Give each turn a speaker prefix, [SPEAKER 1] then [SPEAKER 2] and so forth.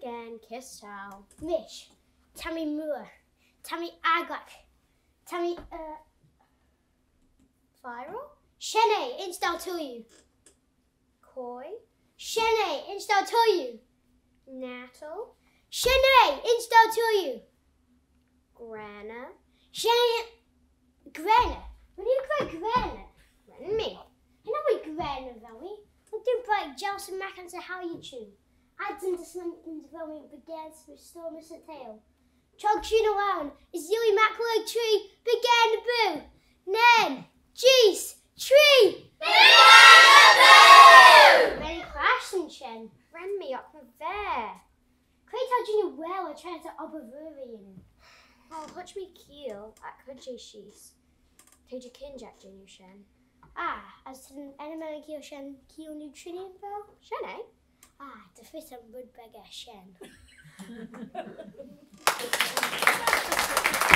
[SPEAKER 1] Buggane, KS2.
[SPEAKER 2] Mish, Tammy Moore, Tammy Agak, Tammy
[SPEAKER 1] Viral.
[SPEAKER 2] Shene, Instal to you.
[SPEAKER 1] Koi.
[SPEAKER 2] Shene, Instal to you.
[SPEAKER 1] Natal.
[SPEAKER 2] Shene, Instal to you.
[SPEAKER 1] Grana.
[SPEAKER 2] Shene, Grana. When you cry Grana,
[SPEAKER 1] Ren me.
[SPEAKER 2] you know we Grana, Velmy. We do break Jels and Mac and say how you chew. Add them to something to Velmy begins with storm as a tail. Chog tune around, is Yui Maclow tree, began the boo. Nen, jeez, tree. Ready crash and Shen.
[SPEAKER 1] Ren me up there.
[SPEAKER 2] Create how Junior well are trying to oblivion.
[SPEAKER 1] Oh, hutch me keel at Kudje Shees. Take your kinjack, Junior Shen.
[SPEAKER 2] Ah, as to the enemy Keel Shen, Keel Nutrinian Bell?
[SPEAKER 1] Shen, eh?
[SPEAKER 2] Ah, the fit and wood beggar Shen.